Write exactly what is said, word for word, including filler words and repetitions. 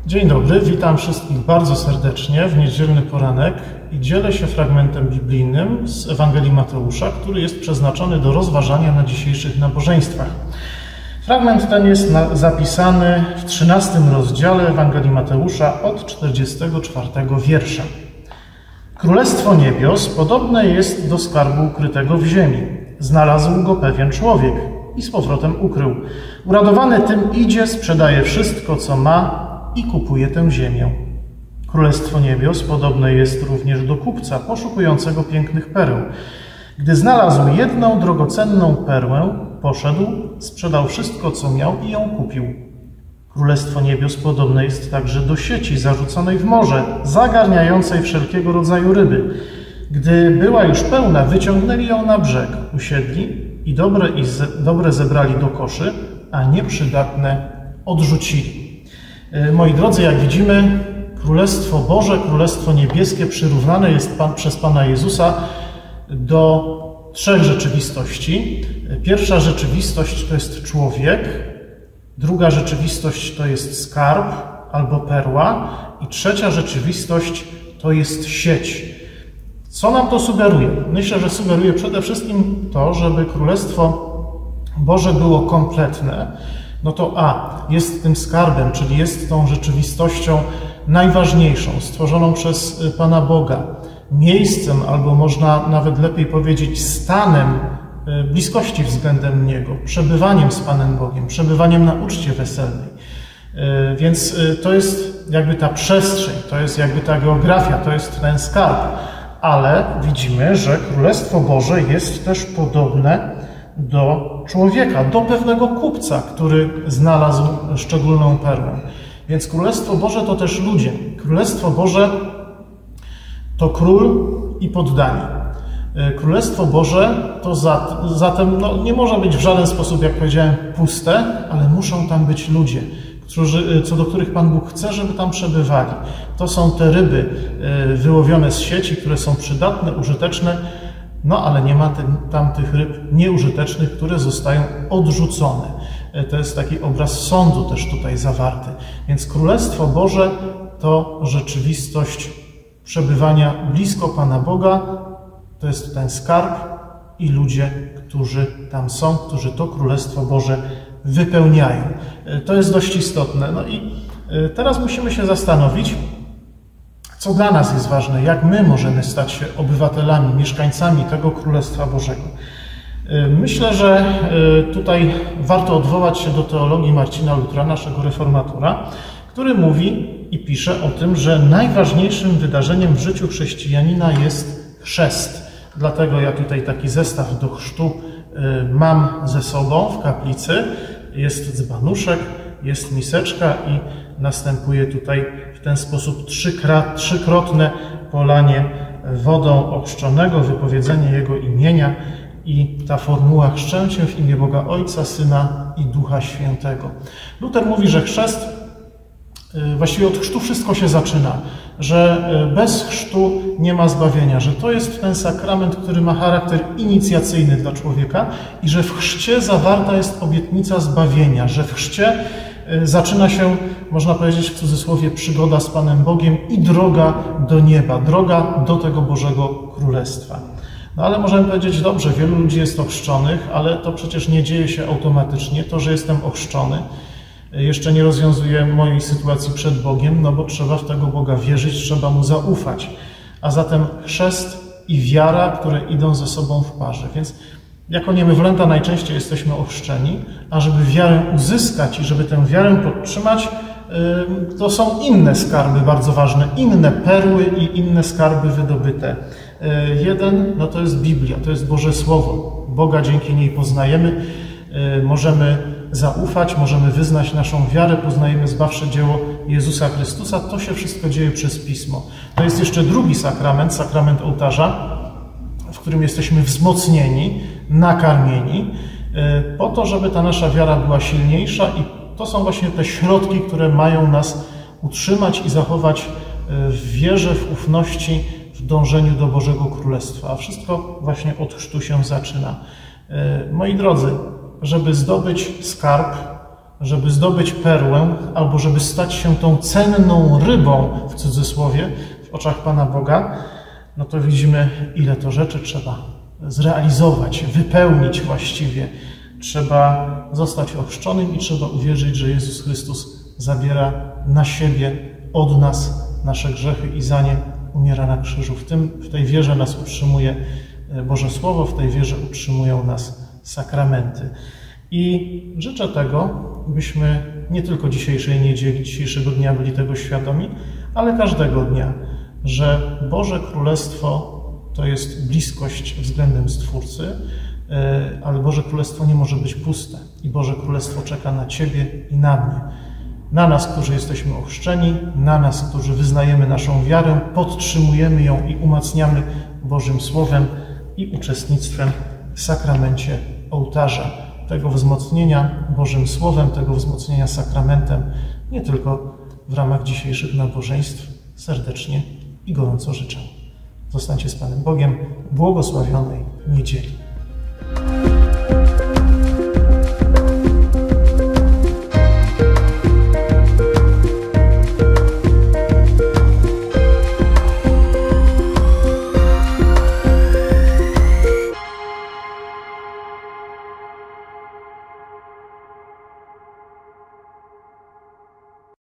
Dzień dobry, witam wszystkich bardzo serdecznie w niedzielny poranek i dzielę się fragmentem biblijnym z Ewangelii Mateusza, który jest przeznaczony do rozważania na dzisiejszych nabożeństwach. Fragment ten jest na, zapisany w trzynastym rozdziale Ewangelii Mateusza od czterdziestego czwartego wiersza. Królestwo niebios podobne jest do skarbu ukrytego w ziemi. Znalazł go pewien człowiek i z powrotem ukrył. Uradowany tym idzie, sprzedaje wszystko, co ma i kupuje tę ziemię. Królestwo niebios podobne jest również do kupca poszukującego pięknych pereł. Gdy znalazł jedną drogocenną perłę, poszedł, sprzedał wszystko, co miał i ją kupił. Królestwo niebios podobne jest także do sieci zarzuconej w morze, zagarniającej wszelkiego rodzaju ryby. Gdy była już pełna, wyciągnęli ją na brzeg, usiedli i dobre, i ze, dobre zebrali do koszy, a nieprzydatne odrzucili. Moi drodzy, jak widzimy, Królestwo Boże, Królestwo Niebieskie przyrównane jest Pan, przez Pana Jezusa do trzech rzeczywistości. Pierwsza rzeczywistość to jest człowiek, druga rzeczywistość to jest skarb albo perła i trzecia rzeczywistość to jest sieć. Co nam to sugeruje? Myślę, że sugeruje przede wszystkim to, żeby Królestwo Boże było kompletne. No to A, jest tym skarbem, czyli jest tą rzeczywistością najważniejszą, stworzoną przez Pana Boga, miejscem, albo można nawet lepiej powiedzieć stanem bliskości względem Niego, przebywaniem z Panem Bogiem, przebywaniem na uczcie weselnej. Więc to jest jakby ta przestrzeń, to jest jakby ta geografia, to jest ten skarb. Ale widzimy, że Królestwo Boże jest też podobne do człowieka, do pewnego kupca, który znalazł szczególną perłę. Więc Królestwo Boże to też ludzie. Królestwo Boże to król i poddani. Królestwo Boże to zatem no, nie może być w żaden sposób, jak powiedziałem, puste, ale muszą tam być ludzie, którzy, co do których Pan Bóg chce, żeby tam przebywali. To są te ryby wyłowione z sieci, które są przydatne, użyteczne, no ale nie ma tym, tam tych ryb nieużytecznych, które zostają odrzucone. To jest taki obraz sądu też tutaj zawarty. Więc Królestwo Boże to rzeczywistość przebywania blisko Pana Boga, to jest ten skarb i ludzie, którzy tam są, którzy to Królestwo Boże wypełniają. To jest dość istotne. No i teraz musimy się zastanowić, co dla nas jest ważne, jak my możemy stać się obywatelami, mieszkańcami tego Królestwa Bożego. Myślę, że tutaj warto odwołać się do teologii Marcina Lutra, naszego reformatora, który mówi i pisze o tym, że najważniejszym wydarzeniem w życiu chrześcijanina jest chrzest. Dlatego ja tutaj taki zestaw do chrztu mam ze sobą w kaplicy. Jest dzbanuszek, jest miseczka i następuje tutaj w ten sposób trzykrotne polanie wodą ochrzczonego, wypowiedzenie Jego imienia i ta formuła chrzczę Cię w imię Boga Ojca, Syna i Ducha Świętego. Luter mówi, że chrzest, właściwie od chrztu wszystko się zaczyna, że bez chrztu nie ma zbawienia, że to jest ten sakrament, który ma charakter inicjacyjny dla człowieka i że w chrzcie zawarta jest obietnica zbawienia, że w chrzcie zaczyna się, można powiedzieć w cudzysłowie, przygoda z Panem Bogiem i droga do nieba, droga do tego Bożego Królestwa. No ale możemy powiedzieć, dobrze, wielu ludzi jest ochrzczonych, ale to przecież nie dzieje się automatycznie. To, że jestem ochrzczony, jeszcze nie rozwiązuje mojej sytuacji przed Bogiem, no bo trzeba w tego Boga wierzyć, trzeba Mu zaufać. A zatem chrzest i wiara, które idą ze sobą w parze. Więc jako niemowlęta najczęściej jesteśmy ochrzczeni, a żeby wiarę uzyskać i żeby tę wiarę podtrzymać, to są inne skarby bardzo ważne, inne perły i inne skarby wydobyte. Jeden, no to jest Biblia, to jest Boże Słowo. Boga dzięki niej poznajemy, możemy zaufać, możemy wyznać naszą wiarę, poznajemy zbawcze dzieło Jezusa Chrystusa. To się wszystko dzieje przez Pismo. To jest jeszcze drugi sakrament, sakrament ołtarza, w którym jesteśmy wzmocnieni, nakarmieni, po to, żeby ta nasza wiara była silniejsza i to są właśnie te środki, które mają nas utrzymać i zachować w wierze, w ufności, w dążeniu do Bożego Królestwa. A wszystko właśnie od chrztu się zaczyna. Moi drodzy, żeby zdobyć skarb, żeby zdobyć perłę, albo żeby stać się tą cenną rybą, w cudzysłowie, w oczach Pana Boga, no to widzimy, ile to rzeczy trzeba zrealizować, wypełnić właściwie. Trzeba zostać ochrzczonym i trzeba uwierzyć, że Jezus Chrystus zabiera na siebie od nas nasze grzechy i za nie umiera na krzyżu. W tym, w tej wierze nas utrzymuje Boże Słowo, w tej wierze utrzymują nas sakramenty. I życzę tego, byśmy nie tylko dzisiejszej niedzieli, dzisiejszego dnia byli tego świadomi, ale każdego dnia, że Boże Królestwo to jest bliskość względem Stwórcy, ale Boże Królestwo nie może być puste i Boże Królestwo czeka na Ciebie i na mnie. Na nas, którzy jesteśmy ochrzczeni, na nas, którzy wyznajemy naszą wiarę, podtrzymujemy ją i umacniamy Bożym Słowem i uczestnictwem w sakramencie ołtarza. Tego wzmocnienia Bożym Słowem, tego wzmocnienia sakramentem, nie tylko w ramach dzisiejszych nabożeństw, serdecznie i gorąco życzę. Zostańcie z Panem Bogiem, błogosławionej niedzieli.